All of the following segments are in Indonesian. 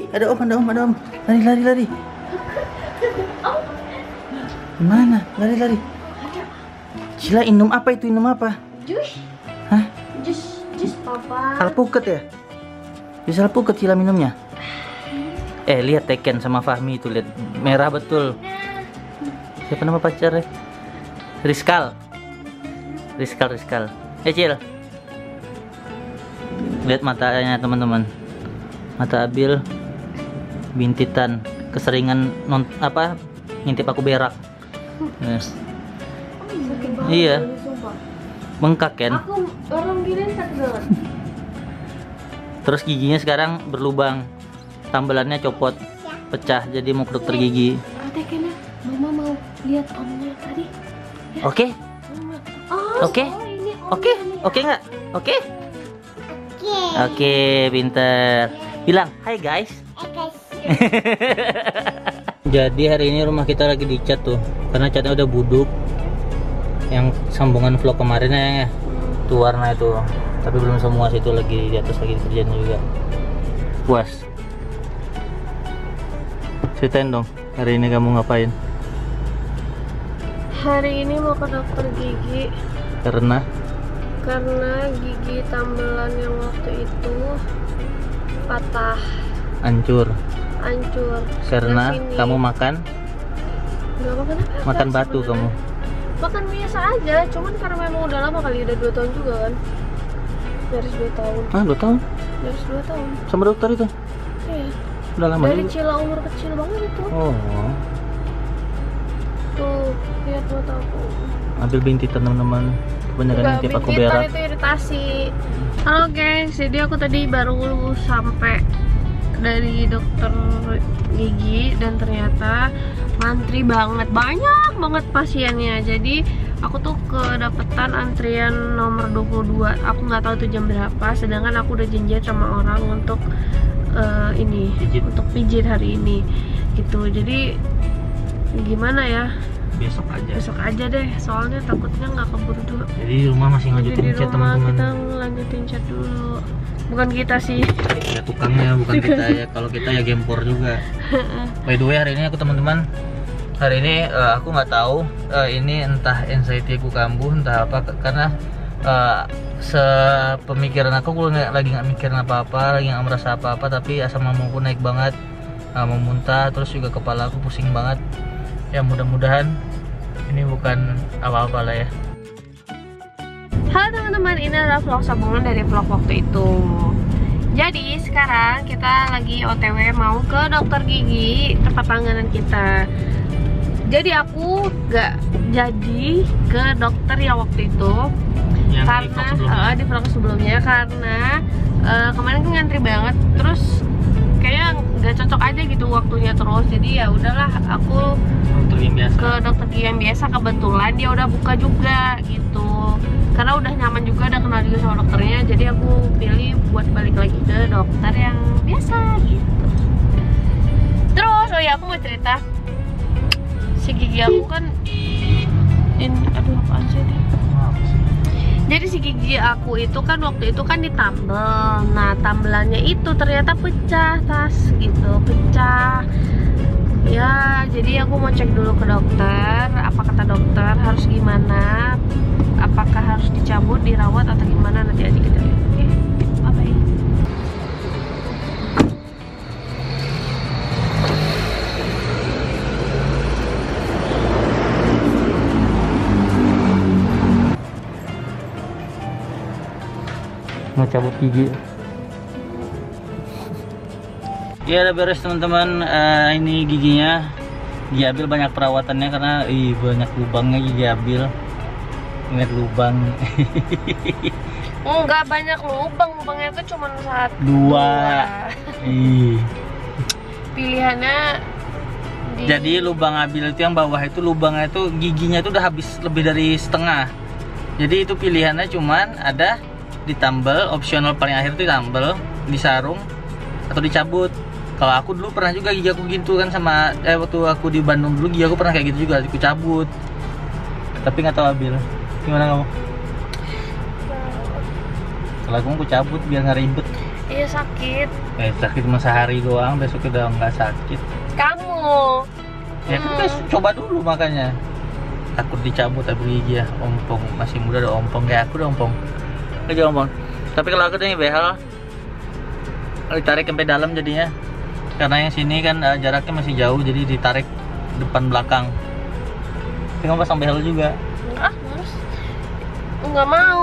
Ada om. Lari. Mana? Lari. Cila, minum apa itu? Minum apa? Jus. Hah? Jus papa. Alpukat ya? Bisa alpukat Cila minumnya? Lihat Teken sama Fahmi itu, lihat merah betul. Siapa nama pacarnya? Rizkal. Cil. Lihat matanya teman-teman. Mata Abil bintitan, keseringan ngintip aku berak. Iya. Bengkak kan? Aku orang gini sakit banget. Terus giginya sekarang berlubang. Tambelannya copot, pecah, jadi mau ke dokter gigi. Kayaknya mama mau lihat omnya tadi. Oke? Oh, Oke? ini om. Oke nggak? Oke, pinter. Bilang, hai guys. Jadi hari ini rumah kita lagi dicat tuh, karena catnya udah buduk. Yang sambungan vlog kemarin ya, tuh warna itu. Tapi belum semua, situ lagi di atas lagi dikerjain juga. Puas. Ceritain dong, hari ini kamu ngapain? Hari ini mau ke dokter gigi Karena gigi tambelan yang waktu itu patah, hancur. Karena Sini. kamu makan Nggak makan apa-apa batu sebenarnya. kamu. Makan biasa aja, cuman karena memang udah lama kali, udah 2 tahun juga kan. Nyaris 2 tahun. 2 tahun? Nyaris 2 tahun. Sama dokter itu? Iya. Udah lama Dari juga. Cila umur kecil banget itu. Oh, Tuh, lihat mata aku. ambil bintitan teman-teman. Kebanyakan Enggak, ngintip aku bintitan berak. itu iritasi. Halo guys, jadi aku tadi baru sampai dari dokter gigi dan ternyata ngantri banget, banyak banget pasiennya. Jadi aku tuh kedapetan antrian nomor 22. Aku nggak tahu itu jam berapa, sedangkan aku udah janjian sama orang untuk untuk pijit hari ini gitu. Jadi gimana ya, besok aja deh, soalnya takutnya nggak keburu dulu. Jadi di rumah masih lanjutin Di chat rumah teman-teman. kita lanjutin chat dulu, bukan kita sih. Ya tukangnya bukan kita ya. Kalau kita ya gempor juga. By the way, hari ini aku teman-teman, hari ini aku nggak tahu ini entah anxiety aku kambuh entah apa, karena sepemikiran aku lagi nggak mikirin apa-apa, lagi nggak merasa apa-apa, tapi asam lambungku naik banget, mau muntah, terus juga kepala aku pusing banget. Ya mudah-mudahan ini bukan apa-apa lah ya. Halo teman-teman, ini adalah vlog sambungan dari vlog waktu itu. Jadi sekarang kita lagi OTW mau ke dokter gigi tempat langganan kita. Jadi aku gak jadi ke dokter yang waktu itu Yang karena di vlog sebelumnya karena kemarin kan ngantri banget, terus kayaknya nggak cocok aja gitu waktunya terus. Jadi ya udahlah, aku ke dokter gigi yang biasa. Kebetulan dia udah buka juga gitu, karena udah nyaman juga, udah kenal juga sama dokternya. Jadi aku pilih buat balik lagi ke dokter yang biasa gitu. Terus oh ya, aku mau cerita, si gigi aku kan aduh apaan sih ini? Jadi si gigi aku itu kan waktu itu kan ditambel. Nah, tambelannya itu ternyata pecah, gitu, pecah. Ya, jadi aku mau cek dulu ke dokter. Apa kata dokter, harus gimana? Apakah harus dicabut, dirawat atau gimana? Nanti aja kita lihat. Oke, apa ya? Mau cabut gigi. Ya udah beres teman-teman. Ini giginya gigi Abil banyak perawatannya karena banyak lubangnya gigi Abil. Ingat lubang. Enggak banyak lubang, lubangnya itu cuma 1, 2. Pilihannya Jadi lubang Abil itu yang bawah itu lubangnya itu giginya itu udah habis lebih dari setengah. Jadi itu pilihannya cuman ada ditambel, opsional paling akhir itu ditambel, disarung atau dicabut. Kalau aku dulu pernah juga gigi aku gitu kan, sama waktu aku di Bandung dulu gigi aku pernah kayak gitu juga, aku cabut. Tapi nggak tahu Abil. Gimana kamu? Kalau aku cabut biar nggak ribet. Ya Iya sakit. Sakit cuma sehari doang, besok udah nggak sakit. Kamu. Ya kita coba dulu makanya. Takut dicabut tapi gigi ya, ompong. Masih muda udah ompong, kayak aku udah ompong. Aja ompong. Tapi kalau aku tuh ini behel ditarik sampai dalam jadinya. Karena yang sini kan jaraknya masih jauh, jadi ditarik depan belakang. Tapi kamu pasang behel juga. Mas. Nggak mau.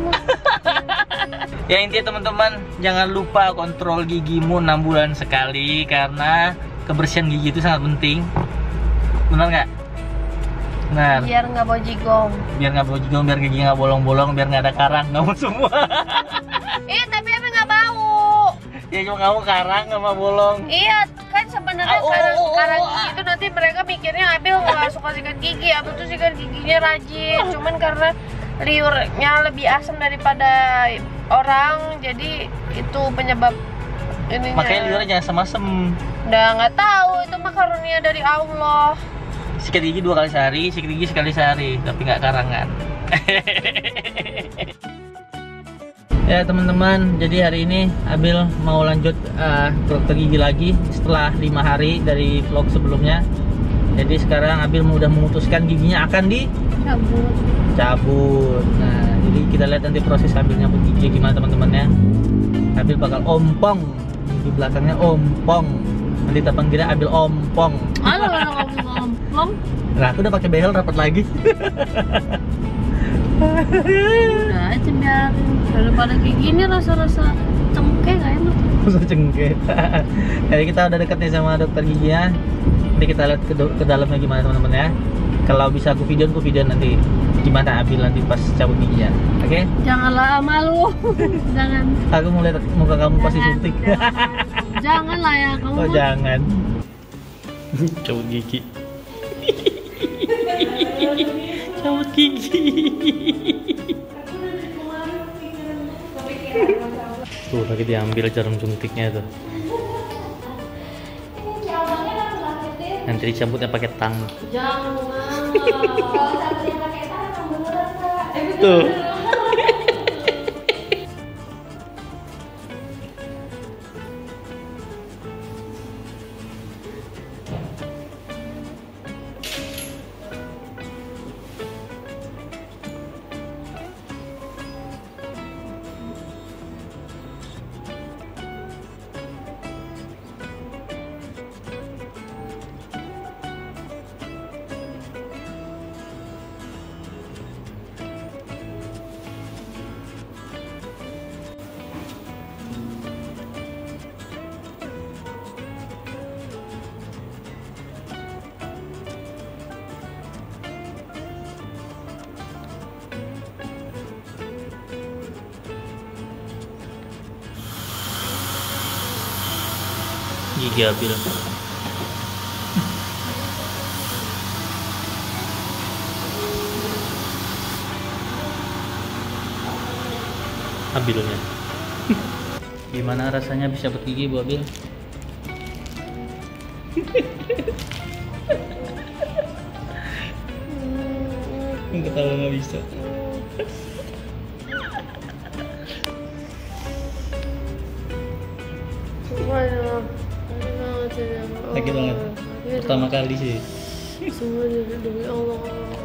Ya intinya teman-teman, jangan lupa kontrol gigimu 6 bulan sekali karena kebersihan gigi itu sangat penting. Benar nggak? Benar. Biar nggak bojigong. Biar nggak bojigong, biar gigi nggak bolong-bolong, biar nggak ada karang, nggak mau semua. Tapi emang nggak bau. Ya cuma kamu karang sama bolong. Iya, kan sebenarnya karang gigi itu nanti mereka mikirnya Abil nggak suka sikat gigi, Abil tuh sikat giginya rajin. Cuman karena liurnya lebih asam daripada orang, jadi itu penyebab ininya. Makanya liurnya jangan asam-asam. Udah nggak tahu, itu mah karunia dari Allah. Sikat gigi 2 kali sehari, sikat gigi sekali sehari, tapi nggak karangan. Ya teman-teman, jadi hari ini Abil mau lanjut ke dokter gigi lagi setelah 5 hari dari vlog sebelumnya. Jadi sekarang Abil udah memutuskan giginya akan dicabut. Nah, jadi kita lihat nanti proses Abil nyabut gigi gimana teman-temannya. Abil bakal ompong, gigi belakangnya ompong. Nanti kita panggilnya Abil ompong. Halo, ompong. Nah, aku udah pakai behel rapat lagi. Udah aja biarin, daripada kayak gini rasa-rasa cengkeh gak enak. Rasa cengkeh. Jadi kita udah deket nih sama dokter giginya. Nanti kita lihat ke dalamnya gimana teman-teman ya. Kalau bisa aku video nanti gimana Abil nanti pas cabut giginya. Oke? Janganlah malu. Jangan. Aku mau lihat muka kamu pasti suntik. Jangan lah ya kamu. Oh jangan. Cabut gigi. Cabut gigi. Tuh lagi diambil jarum suntiknya tuh. Nanti dicabutnya pakai tang. Jangan. Tuh. Gigi Abil. Abilnya. Gimana rasanya bisa cabut gigi Bu Abil? Ketawa nggak bisa. Sakit banget. Pertama kali sih. Semuanya demi Allah.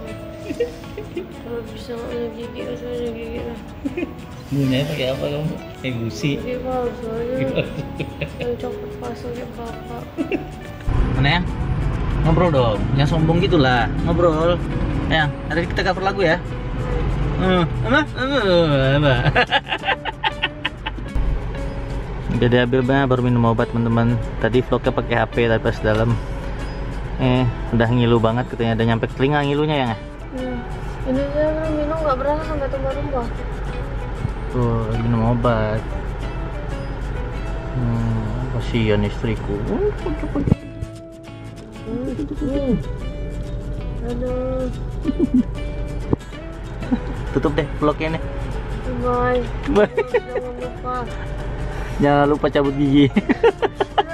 Kalau bisa nggak gigi, rasanya gigi lah. Bunyinya pakai apa kamu? Kayak gusi. Gigi palsu aja. Yang coklat palsu kayak bapak. Mana ya? Ngobrol dong. Jangan sombong gitulah. Ngobrol. Ya, hari kita cover lagu ya. Apa? Jadi Abil baru minum obat teman-teman. Tadi vlognya pakai HP tapi pas dalam udah ngilu banget katanya, udah nyampe telinga ngilunya ya nggak? Ini dia minum nggak berasa sampai tumpah-tumpah. Tuh minum obat. Kasihan istriku. Aduh. Tutup deh vlognya nih. Bye. Bye. Jangan lupa. Jangan lupa cabut gigi.